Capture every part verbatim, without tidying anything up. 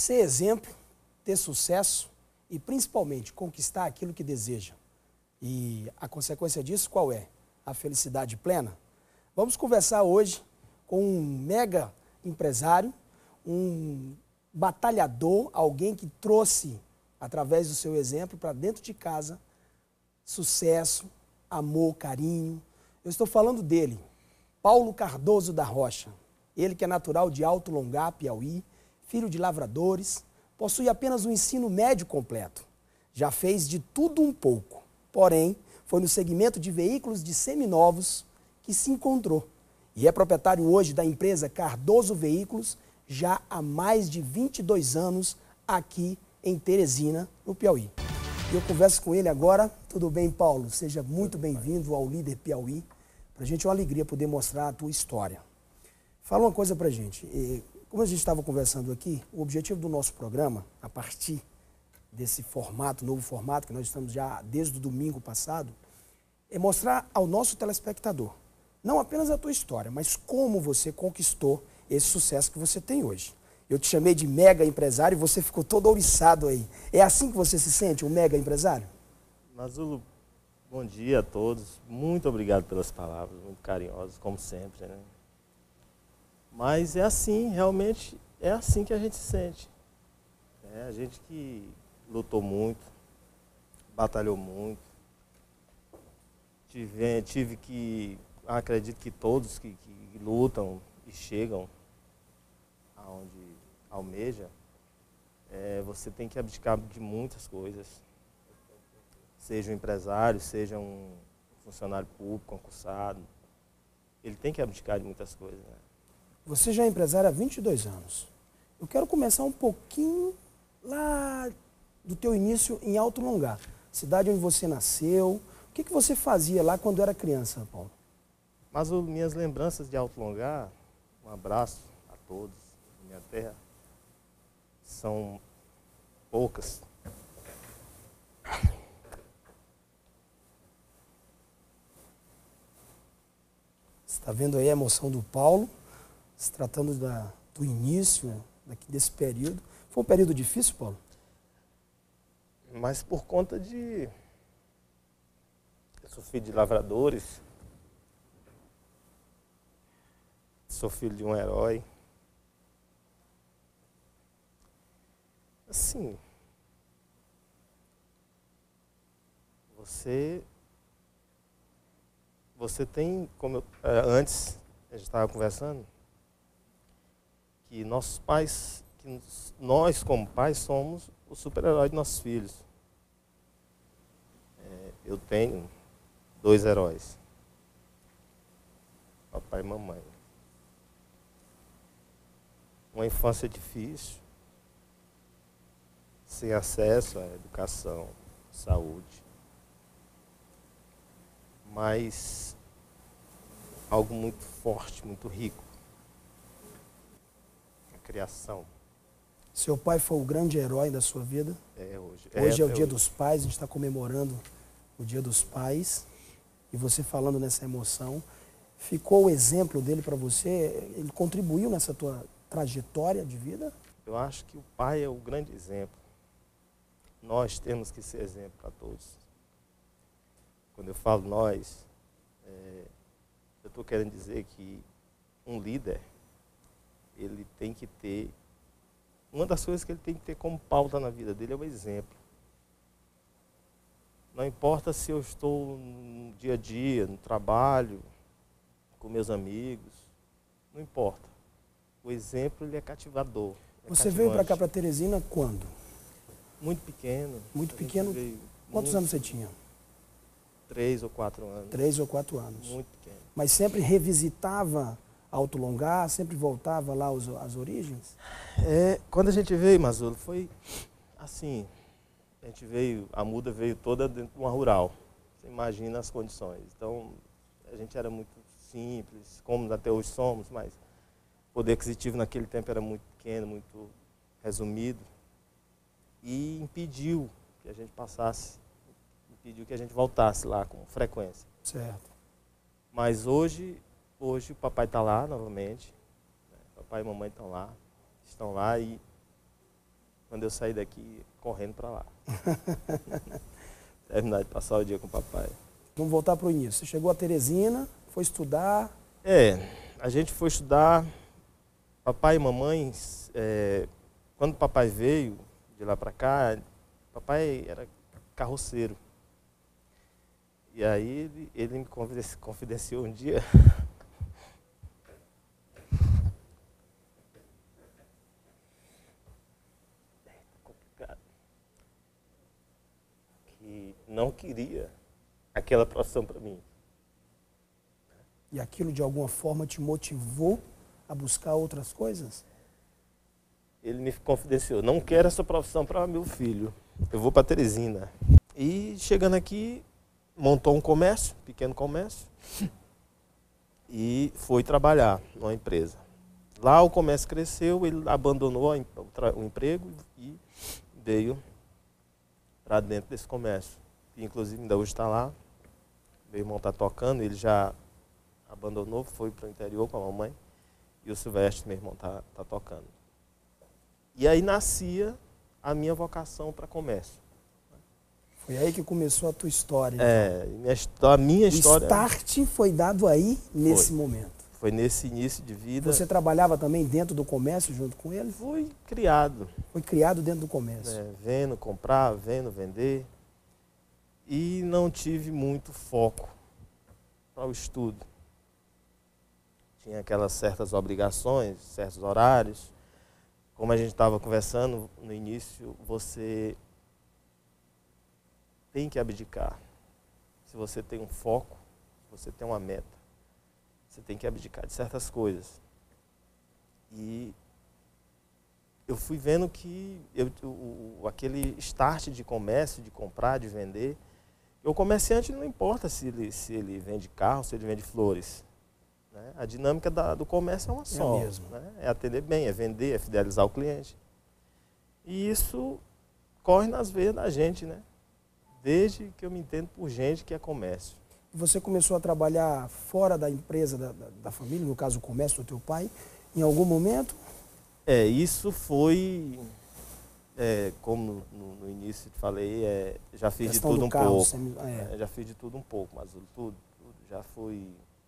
Ser exemplo, ter sucesso e, principalmente, conquistar aquilo que deseja. E a consequência disso qual é? A felicidade plena. Vamos conversar hoje com um mega empresário, um batalhador, alguém que trouxe, através do seu exemplo, para dentro de casa, sucesso, amor, carinho. Eu estou falando dele, Paulo Cardoso da Rocha. Ele que é natural de Alto Longá, Piauí, filho de lavradores, possui apenas um ensino médio completo. Já fez de tudo um pouco, porém, foi no segmento de veículos de seminovos que se encontrou. E é proprietário hoje da empresa Cardoso Veículos, já há mais de vinte e dois anos, aqui em Teresina, no Piauí. E eu converso com ele agora. Tudo bem, Paulo? Seja muito bem-vindo ao Líder Piauí. Para a gente é uma alegria poder mostrar a tua história. Fala uma coisa para a gente. Como a gente estava conversando aqui, o objetivo do nosso programa, a partir desse formato, novo formato, que nós estamos já desde o domingo passado, é mostrar ao nosso telespectador, não apenas a tua história, mas como você conquistou esse sucesso que você tem hoje. Eu te chamei de mega empresário e você ficou todo ouriçado aí. É assim que você se sente, um mega empresário? Mazulo, bom dia a todos. Muito obrigado pelas palavras, muito carinhosas, como sempre, né? Mas é assim, realmente é assim que a gente se sente. É a gente que lutou muito, batalhou muito. Tive, tive que, acredito que todos que, que lutam e chegam aonde almeja, é, você tem que abdicar de muitas coisas. Seja um empresário, seja um funcionário público, concursado. Ele tem que abdicar de muitas coisas, né? Você já é empresário há vinte e dois anos. Eu quero começar um pouquinho lá do teu início em Alto Longá, cidade onde você nasceu. O que, que você fazia lá quando era criança, Paulo? Mas as minhas lembranças de Alto Longá, um abraço a todos, minha terra, são poucas. Você está vendo aí a emoção do Paulo, se tratando da, do início daqui, desse período. Foi um período difícil, Paulo? Mas por conta de... Eu sou filho de lavradores, sou filho de um herói. Assim, você, você tem, como eu, antes a gente estava conversando, que nossos pais, que nós como pais somos o super-herói de nossos filhos. É, eu tenho dois heróis, papai e mamãe. Uma infância difícil, sem acesso à educação, saúde, mas algo muito forte, muito rico. A criação. Seu pai foi o grande herói da sua vida? É hoje. Hoje é, é o Dia hoje. dos Pais, a gente está comemorando o Dia dos Pais. E você falando nessa emoção, ficou o exemplo dele para você? Ele contribuiu nessa tua trajetória de vida? Eu acho que o pai é o grande exemplo. Nós temos que ser exemplo para todos. Quando eu falo nós, é, eu estou querendo dizer que um líder, ele tem que ter, uma das coisas que ele tem que ter como pauta na vida dele é o exemplo. Não importa se eu estou no dia a dia, no trabalho, com meus amigos, não importa. O exemplo, ele é cativador. É Você veio para cativante. cá, para Teresina, quando? Muito pequeno. Muito A gente pequeno? veio Quantos muito- anos você tinha? Três ou quatro anos. Três ou quatro anos. Muito pequeno. Mas sempre revisitava Alto Longá, sempre voltava lá aos, às origens? É, quando a gente veio, Mazulo, foi assim, a gente veio, a muda veio toda dentro de uma rural. Você imagina as condições. Então, a gente era muito simples, como até hoje somos, mas o poder aquisitivo naquele tempo era muito pequeno, muito resumido. E impediu que a gente passasse, impediu que a gente voltasse lá com frequência. Certo. Mas hoje, hoje o papai está lá novamente, né? Papai e mamãe estão lá, estão lá e quando eu saí daqui, correndo para lá. Terminar de passar o dia com o papai. Vamos voltar para o início. Você chegou a Teresina, foi estudar. É, a gente foi estudar, papai e mamãe, é, quando o papai veio de lá para cá, papai era carroceiro. E aí ele, ele me confidenciou um dia complicado, que não queria aquela profissão para mim. E aquilo de alguma forma te motivou a buscar outras coisas? Ele me confidenciou, não quero essa profissão para meu filho, eu vou para Teresina. E chegando aqui, montou um comércio, pequeno comércio, e foi trabalhar numa empresa. Lá o comércio cresceu, ele abandonou o emprego e veio para dentro desse comércio. E, inclusive ainda hoje está lá, meu irmão está tocando, ele já abandonou, foi para o interior com a mamãe, e o Silvestre, meu irmão, está tá tocando. E aí nascia a minha vocação para comércio. Foi aí que começou a tua história. Então. É, minha, a minha história... O start foi dado aí, nesse foi, momento. Foi nesse início de vida. Você trabalhava também dentro do comércio junto com ele? Fui criado. Foi criado dentro do comércio. É, vendo, comprar, vendo, vender. E não tive muito foco para o estudo. Tinha aquelas certas obrigações, certos horários. Como a gente estava conversando no início, você tem que abdicar. Se você tem um foco, se você tem uma meta, você tem que abdicar de certas coisas. E eu fui vendo que eu, o, aquele start de comércio, de comprar, de vender, o comerciante não importa se ele, se ele vende carro, se ele vende flores. Né? A dinâmica da, do comércio é uma só. É mesmo. Né? É atender bem, é vender, é fidelizar o cliente. E isso corre nas veias da gente, né? Desde que eu me entendo por gente que é comércio. Você começou a trabalhar fora da empresa da, da, da família, no caso o comércio do teu pai, em algum momento? É, isso foi, é, como no, no início te falei, é, já fiz de tudo um carro, pouco. Semi... É. É, já fiz de tudo um pouco, mas tudo, tudo já fui,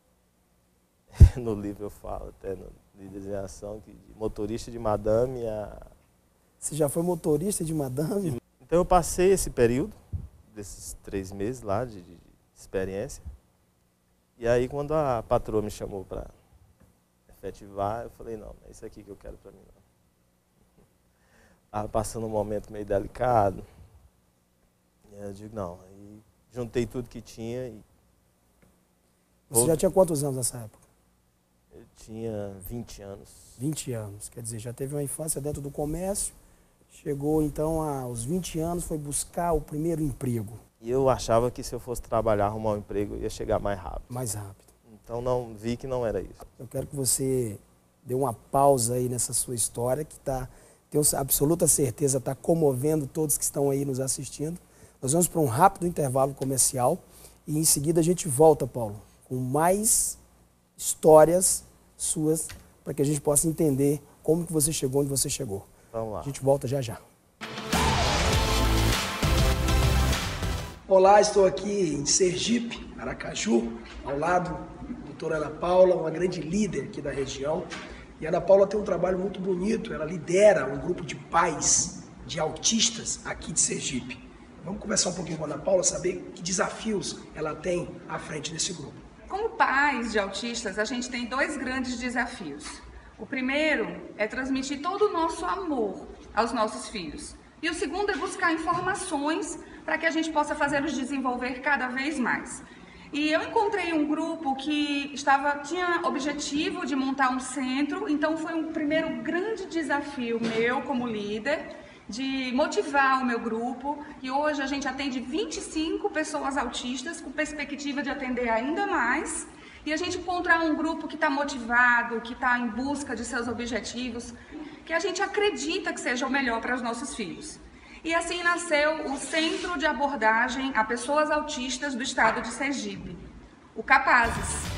no livro eu falo até no, de desenhação, que de motorista de madame a... Você já foi motorista de madame? Então eu passei esse período, desses três meses lá de, de experiência, e aí quando a patroa me chamou para efetivar, eu falei, não, é isso aqui que eu quero para mim. Não. Estava passando um momento meio delicado, e eu digo, não, aí juntei tudo que tinha. E Você já tinha quantos anos nessa época? Eu tinha vinte anos. vinte anos, quer dizer, já teve uma infância dentro do comércio, chegou então aos vinte anos, foi buscar o primeiro emprego. E eu achava que se eu fosse trabalhar, arrumar um emprego, eu ia chegar mais rápido. Mais rápido. Então não vi que não era isso. Eu quero que você dê uma pausa aí nessa sua história, que tá, tenho absoluta certeza está comovendo todos que estão aí nos assistindo. Nós vamos para um rápido intervalo comercial e em seguida a gente volta, Paulo, com mais histórias suas para que a gente possa entender como que você chegou onde você chegou. Vamos lá. A gente volta já já. Olá, estou aqui em Sergipe, Aracaju, ao lado da doutora Ana Paula, uma grande líder aqui da região. E a Ana Paula tem um trabalho muito bonito, ela lidera um grupo de pais de autistas aqui de Sergipe. Vamos conversar um pouquinho com a Ana Paula, saber que desafios ela tem à frente desse grupo. Como pais de autistas, a gente tem dois grandes desafios. O primeiro é transmitir todo o nosso amor aos nossos filhos. E o segundo é buscar informações para que a gente possa fazê-los desenvolver cada vez mais. E eu encontrei um grupo que estava, tinha objetivo de montar um centro, então foi um primeiro grande desafio meu como líder, de motivar o meu grupo, e hoje a gente atende vinte e cinco pessoas autistas, com perspectiva de atender ainda mais, e a gente encontrar um grupo que está motivado, que está em busca de seus objetivos, que a gente acredita que seja o melhor para os nossos filhos. E assim nasceu o Centro de Abordagem a Pessoas Autistas do Estado de Sergipe, o Capazes.